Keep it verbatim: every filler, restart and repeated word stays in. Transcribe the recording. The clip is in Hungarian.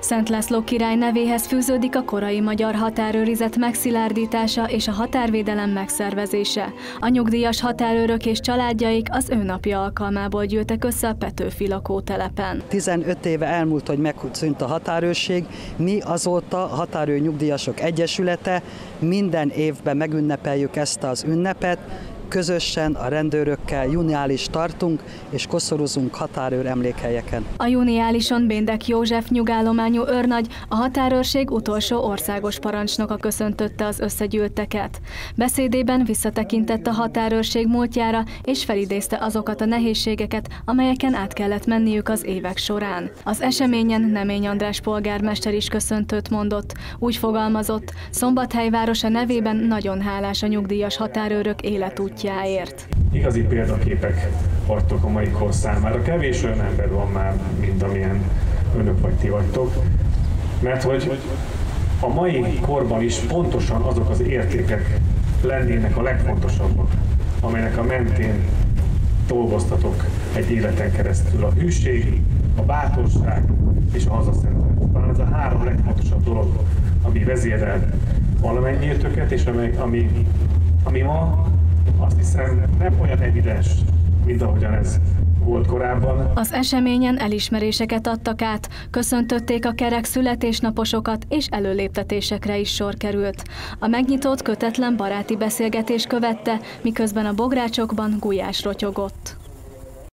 Szent László király nevéhez fűződik a korai magyar határőrizet megszilárdítása és a határvédelem megszervezése. A nyugdíjas határőrök és családjaik az ő napja alkalmából gyűltek össze a Petőfi lakótelepen. tizenöt éve elmúlt, hogy megszűnt a határőrség, mi azóta a Határőr Nyugdíjasok Egyesülete minden évben megünnepeljük ezt az ünnepet. Közösen a rendőrökkel juniális tartunk és koszorúzunk határőr emlékhelyeken. A juniálison Béndek József nyugállományú őrnagy, a határőrség utolsó országos parancsnoka köszöntötte az összegyűlteket. Beszédében visszatekintett a határőrség múltjára és felidézte azokat a nehézségeket, amelyeken át kellett menniük az évek során. Az eseményen Nemény András polgármester is köszöntőt mondott. Úgy fogalmazott, Szombathely városa nevében nagyon hálás a nyugdíjas határőrök életútjáért. Igazi példaképek vagytok a mai kor számára. Kevés olyan ember van már, mint amilyen önök vagy ti vagytok. Mert hogy a mai korban is pontosan azok az értékek lennének a legfontosabbak, amelynek a mentén dolgoztatok egy életen keresztül. A hűség, a bátorság és a hazaszeretet. Talán ez a három legfontosabb dolog, ami vezérel valamennyiőtöket, és ami, ami, ami ma azt hiszem nem olyan evidens, mint ahogyan ez volt korábban. Az eseményen elismeréseket adtak át, köszöntötték a kerek születésnaposokat, és előléptetésekre is sor került. A megnyitót kötetlen baráti beszélgetés követte, miközben a bográcsokban gulyás rotyogott.